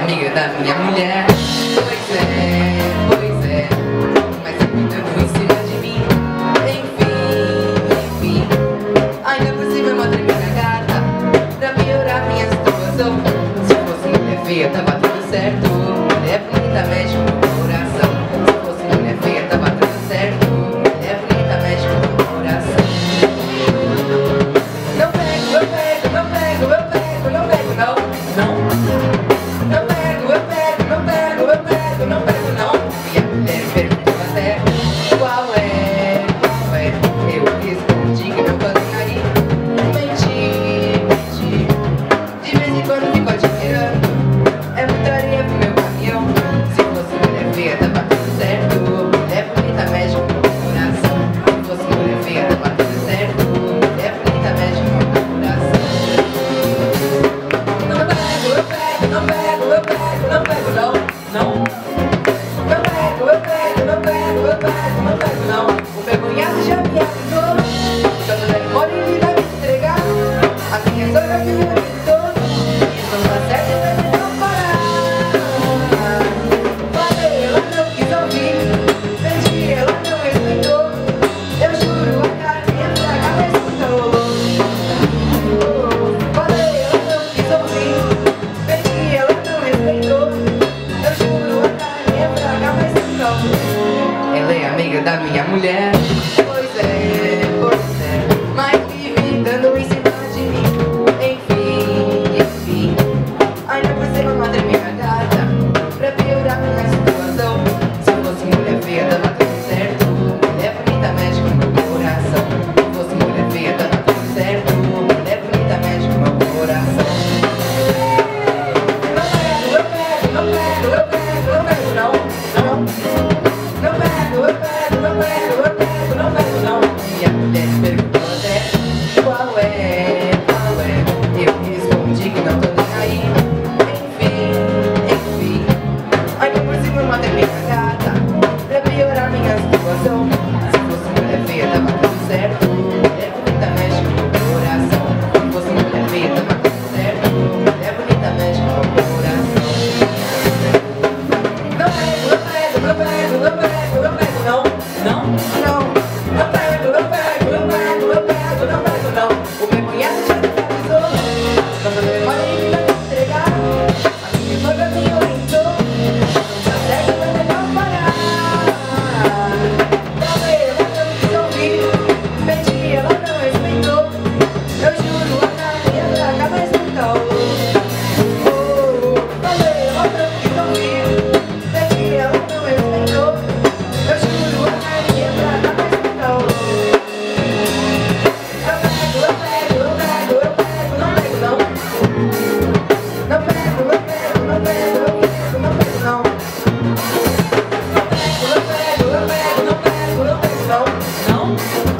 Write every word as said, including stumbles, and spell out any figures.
amiga da minha mulher. Pois é, pois é, mas sempre dando em cima de mim. Enfim, enfim, ainda por cima é uma tremenda gata pra piorar minha situação. Se fosse mulher feia tava tudo certo. Mulher bonita mexe com o coração. Se fosse mulher feia tava tudo certo. Mulher bonita mexe com o coração. Não pego, eu pego, não pego, eu pego, não pego, não, não. Não pego, eu pego, não pego, eu pego, não pego, não. E a mulher perguntou até qual é, qual é. Eu respondi que não tô nem aí. Menti, menti. De vez em quando fico admirando. É muita areia pro meu caminhão. Se fosse mulher feia tava tudo certo. Mulher bonita mexe com o coração. Se fosse mulher feia tava tudo certo. Mulher bonita mexe com o coração. Não pego, eu pego, não pego, eu pego, não pego, não, não. Não pego, eu pego, não pego, eu pego, não pego, não. O meu cunhado já me avisou. Quando der mole ele vai me entregar. A minha sogra me avisou. Isso não dá certo, eu preciso parar. Falei, ela não quis ouvir. Pedi, ela não respeitou. Eu juro, a cara minha fraca me escutou. Falei, ela não quis ouvir. Pedi, ela não respeitou. Eu juro, a cara minha fraca me escutou. Ela é amiga da minha mulher. Pois é, pois é, mas vive dando em cima de mim. Enfim, enfim, ainda por cima uma tremenda gata pra piorar minha situação. Se fosse mulher feia tava tudo certo. Mulher bonita mexe com meu coração. Se fosse mulher feia tava tudo certo. Mulher bonita mexe com meu coração. Não pego, eu pego, não pego, eu pego, não pego, não, não. Não pego, eu pego, não pego, eu pego, não pego, não. E a mulher perguntou até qual é, qual é. Eu respondi que não tô nem aí. Enfim, enfim, ainda por cima uma tremenda gata pra piorar minha situação. Se fosse mulher feia tava tudo certo. Mulher bonita mexe com o coração. Se fosse mulher feia tava tudo certo. Mulher bonita mexe com o coração. Não pego, eu pego, não pego, não pego, não pego, não, não, não. Não pego, não pego, não pego, não pego, não pego, não. O meu cunhado já me avisou. Quando eu demorei ele vai me entregar. A minha sogra me orientou. Não dá certo, vai melhor parar. Falei, ela não quis ouvir. Pedi, ela não respeitou. Eu juro, a cara minha fraca mas nunca oh, falei, ela não quis ouvir. Pedi, ela não respeitou. Eu juro, a cara minha fraca mas nunca Eu pego, eu pego, eu pego, eu pego, não pego, não. Não pego, eu pego, não pego, eu pego, não pego, não. Não pego, eu pego, eu pego, não pego, não pego, não. Não.